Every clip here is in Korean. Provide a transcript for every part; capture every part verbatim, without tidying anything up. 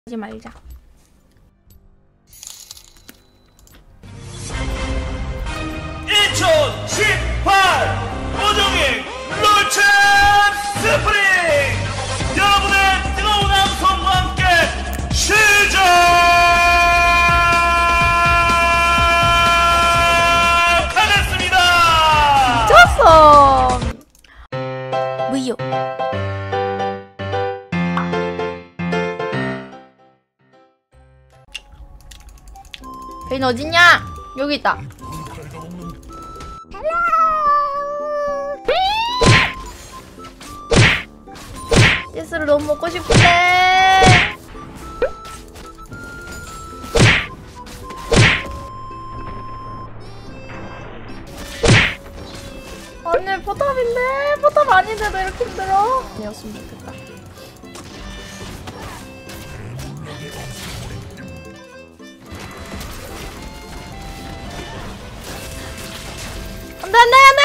하지 말자. 이천십팔 오정익 롤챔 스프링 여러분의 뜨거운 함성과 함께 시작하겠습니다. 쳤어. 무효. 베인 어딨냐? 여기 있다. 댄스를 너무 먹고 싶은데. 아니 포탑인데 포탑 아닌데도 이렇게 힘들어. 아니었으면 좋겠다. 안돼 안돼 안돼.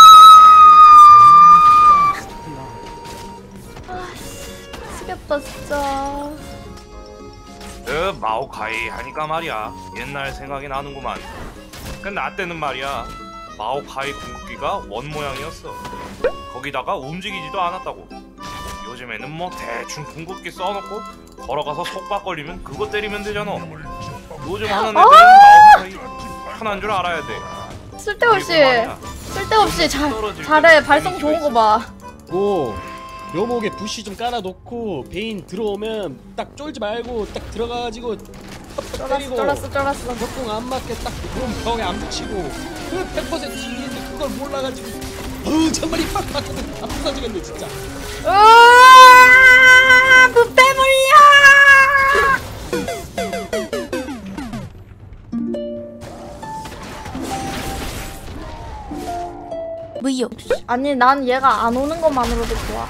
미치겠다 진짜. 그 마오카이 하니까 말이야 옛날 생각이 나는구만. 그 나 때는 말이야 마오카이 궁극기가 원 모양이었어. 거기다가 움직이지도 않았다고. 요즘에는 뭐 대충 궁극기 써놓고 걸어가서 속박 걸리면 그거 때리면 되잖아. 요즘 하는 애들은 마오카이 편한 줄 알아야 돼. 쓸데없이 쓸데없이 잘 잘해. 발성 좋은 거 봐. 오 묘목에 부시 좀 깔아놓고 베인 들어오면 딱 쫄지 말고 딱 들어가가지고 쫄았어 쫄았어 쫄았어. 벽공 안 맞게 딱 그럼 벽에 안 붙이고 그 백 퍼센트 이기는데 그걸 몰라가지고 어우 정말이 팍 맞거든. 다 부서지겠네 진짜. 으아 부패 물려. 무효. 아니 난 얘가 안 오는 것만으로도 좋아.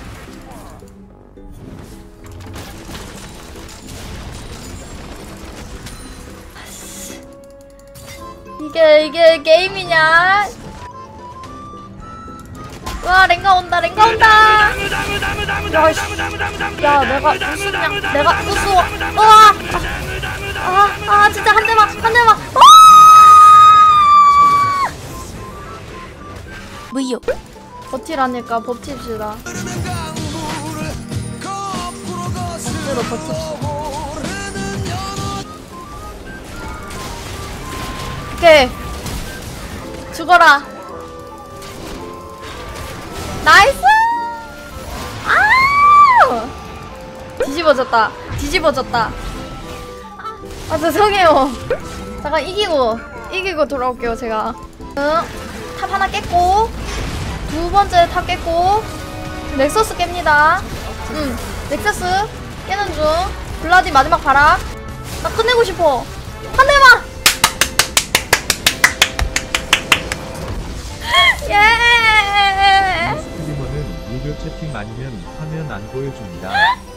이게 이게 게임이냐? 와 랭가 온다 랭가 온다. 야, 씨. 야 내가 우수냐? 내가 우수. 우와. 아, 아 진짜 한 대만 한 대만. 무효. 버티라니까 버팁시다. 억지로 버팁시다. 오케이 죽어라. 나이스. 아 뒤집어졌다 뒤집어졌다. 아 죄송해요. 잠깐 이기고 이기고 돌아올게요 제가. 응 탑 하나 깼고 두 번째 탑 깼고 넥서스 깹니다. 응 넥서스 깨는 중. 블라디 마지막 봐라. 나 끝내고 싶어. 한 대만. 예. 스트리머는 무료 채팅 아니면 화면 안 보여줍니다.